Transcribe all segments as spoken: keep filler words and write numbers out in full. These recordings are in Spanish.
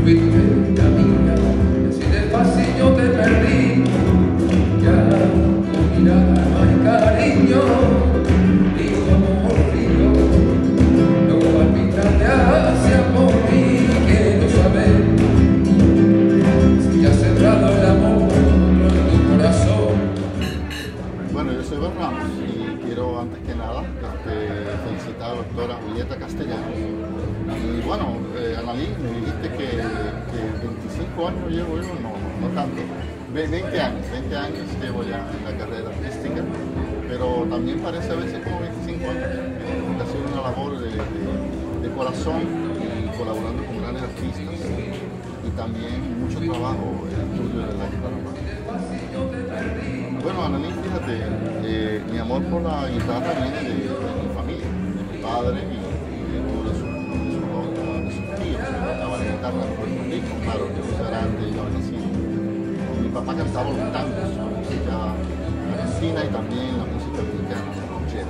fuiste camina, y así de fácil yo te perdí. Ya tu mirada no hay cariño, ni tu amor frío, no palpita hacia por mí. Quiero saber si ya has cerrado el amor en tu corazón. Bueno, yo soy Bert Ramos y quiero antes que nada este, felicitar a la doctora Julieta Castellanos. Y bueno, eh, Analí, me dijiste que, que veinticinco años llevo yo, no, no tanto, veinte años, veinte años llevo ya en la carrera artística, pero también parece a veces como veinticinco años, porque ha sido una labor de, de, de corazón y colaborando con grandes artistas y también mucho trabajo en el estudio de la guitarra. Bueno, Analí, fíjate, eh, mi amor por la guitarra viene de, de mi familia, de mi padre y en Puerto Rico, claro, que yo era antes yo nací. Mi papá cantaba los tangos, la música argentina y también la música mexicana, ranchera.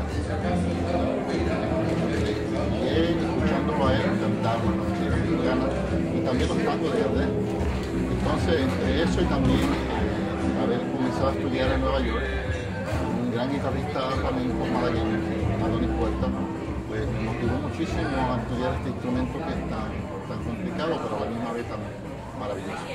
Y escuchándolo a él cantar la ranchera mexicana y también los tangos de Gardel. Entonces, entre eso y también eh, haber comenzado a estudiar en Nueva York, un gran guitarrista flamenco malagueño, Adonis Puerta, pues me motivó muchísimo a estudiar este instrumento que es tan tan complicado, pero a la misma vez tan maravilloso.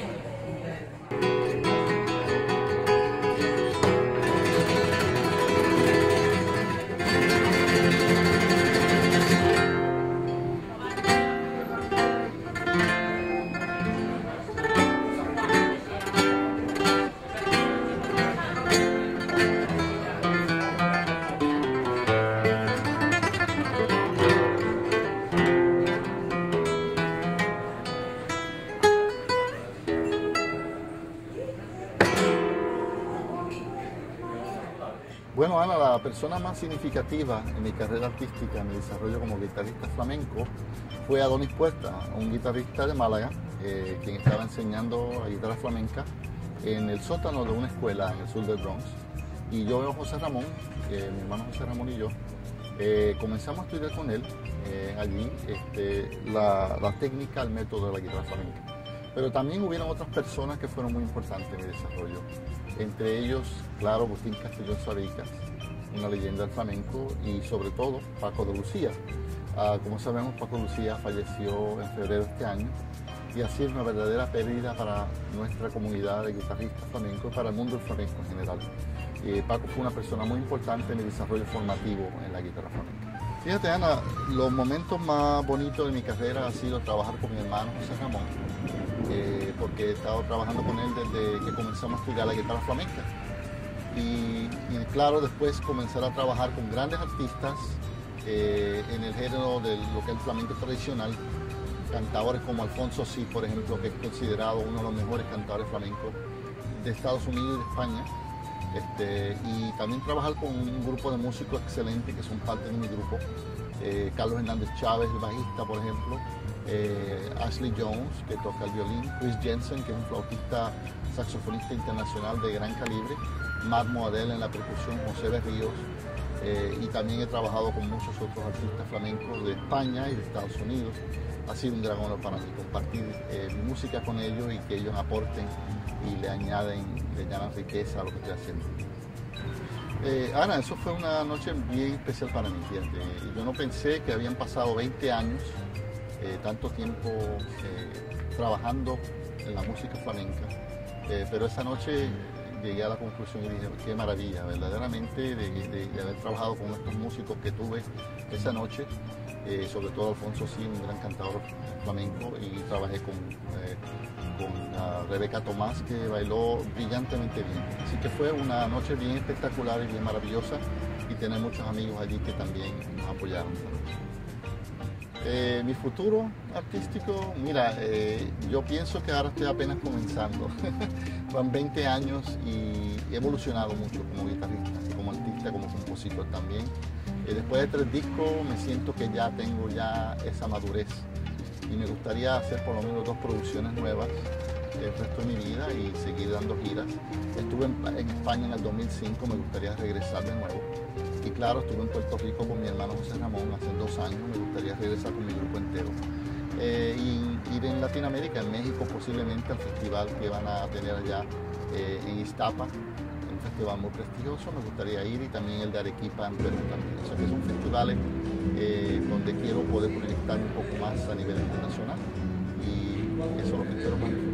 Bueno, Ana, la persona más significativa en mi carrera artística, en mi desarrollo como guitarrista flamenco, fue Adonis Puerta, un guitarrista de Málaga, eh, quien estaba enseñando la guitarra flamenca en el sótano de una escuela en el sur del Bronx. Y yo veo a José Ramón, eh, mi hermano José Ramón y yo, eh, comenzamos a estudiar con él eh, allí este, la, la técnica, el método de la guitarra flamenca. Pero también hubieron otras personas que fueron muy importantes en mi desarrollo. Entre ellos, claro, Agustín Castellón Sabicas, una leyenda del flamenco, y sobre todo Paco de Lucía. Uh, como sabemos, Paco de Lucía falleció en febrero de este año y ha sido una verdadera pérdida para nuestra comunidad de guitarristas flamencos y para el mundo del flamenco en general. Eh, Paco fue una persona muy importante en el desarrollo formativo en la guitarra flamenca. Fíjate, Ana, los momentos más bonitos de mi carrera ha sido trabajar con mi hermano José Ramón, eh, porque he estado trabajando con él desde que comenzamos a estudiar la guitarra flamenca. Y, y claro, después comenzar a trabajar con grandes artistas eh, en el género de lo que es el flamenco tradicional, cantadores como Alfonso Sí, por ejemplo, que es considerado uno de los mejores cantadores flamencos de Estados Unidos y de España. Este, y también trabajar con un grupo de músicos excelentes que son parte de mi grupo. Eh, Carlos Hernández Chávez, el bajista, por ejemplo. Eh, Ashley Jones, que toca el violín. Chris Jensen, que es un flautista saxofonista internacional de gran calibre. Matt Moadel en la percusión, José Berríos. Eh, y también he trabajado con muchos otros artistas flamencos de España y de Estados Unidos. Ha sido un gran honor para mí compartir eh, mi música con ellos y que ellos aporten y le añaden, le añadan riqueza a lo que estoy haciendo. Eh, Ana, eso fue una noche bien especial para mí, fíjate. Yo no pensé que habían pasado veinte años, eh, tanto tiempo eh, trabajando en la música flamenca, eh, pero esa noche llegué a la conclusión y dije, qué maravilla, verdaderamente, de, de, de haber trabajado con estos músicos que tuve esa noche, eh, sobre todo Alfonso Sí, un gran cantador flamenco, y trabajé con, eh, con uh, Rebeca Tomás, que bailó brillantemente bien. Así que fue una noche bien espectacular y bien maravillosa, y tener muchos amigos allí que también nos apoyaron. Eh, mi futuro artístico, mira, eh, yo pienso que ahora estoy apenas comenzando. Van veinte años y he evolucionado mucho como guitarrista, como artista, como compositor también. Eh, después de tres discos me siento que ya tengo ya esa madurez y me gustaría hacer por lo menos dos producciones nuevas el resto de mi vida y seguir dando giras. Estuve en, en España en el dos mil cinco, me gustaría regresar de nuevo. Y claro, estuve en Puerto Rico con mi hermano José Ramón hace dos años, me gustaría regresar con mi grupo entero. eh, y ir en Latinoamérica, en México posiblemente al festival que van a tener allá eh, en Iztapa, un festival muy prestigioso, me gustaría ir, y también el de Arequipa en Perú también. O sea que son festivales eh, donde quiero poder proyectar un poco más a nivel internacional, y eso es lo que quiero más.